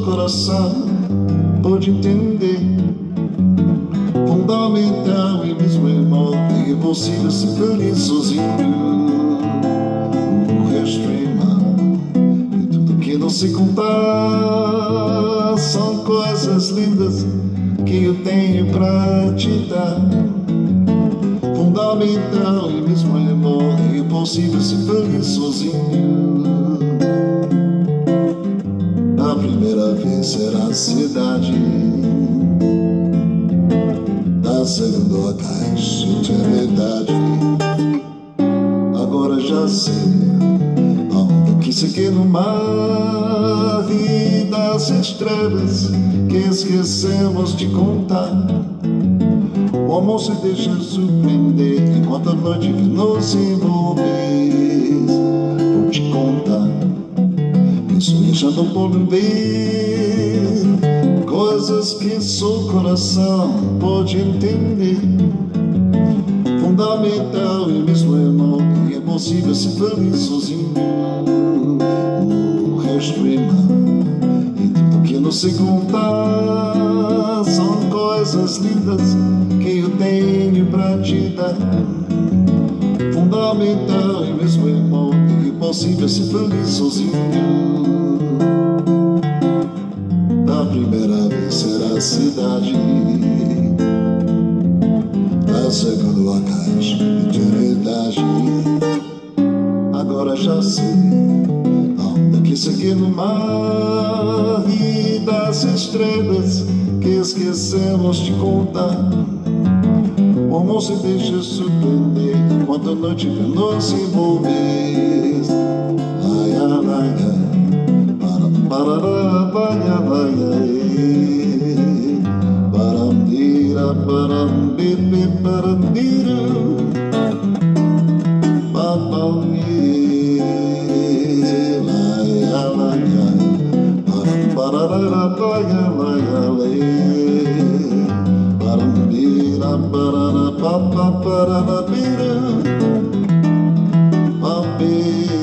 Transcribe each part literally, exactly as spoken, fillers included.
coração pode entender. Fundamental e mesmo irmão, é impossível ser feliz sozinho. O resto é irmão, e tudo que não se contar são coisas lindas que eu tenho pra te dar. Fundamental e mesmo irmão, é impossível ser feliz sozinho. A primeira vez será ansiedade, a segunda caixa de verdade. Agora já sei aonde que seguir no mar e das estrelas que esquecemos de contar. O amor se deixa surpreender enquanto a noite nos envolve. Vou te contar, isso deixando por ver coisas que seu coração pode entender. Fundamental e mesmo irmão, é impossível ser feliz sozinho. O resto é irmão, e tudo que não se contar são coisas lindas que eu tenho pra te dar. Fundamental e mesmo irmão, é impossível ser feliz sozinho. A primeira vez será a cidade, a segunda a caixa de eternidade. Agora já sei aonde que seguir no mar e das estrelas que esquecemos de contar. O amor se deixa surpreender enquanto a noite vem nos envolver. Ai, ai, ai, para, para, para, para, parandira, parambebe, parandira, papauê, lai, lai, pararara, paia, lai, lai, parambira, parara, papa, parara, bira, papê.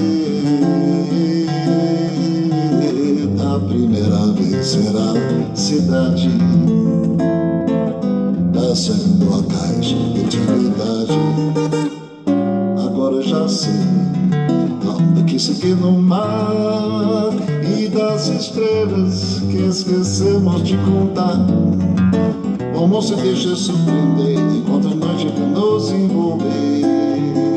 A primeira vez será cidade, a segunda a caixa de eternidade. Agora já sei aonde que seguir no mar e das estrelas que esquecemos de contar. O amor se deixa surpreender enquanto a noite vai nos envolver.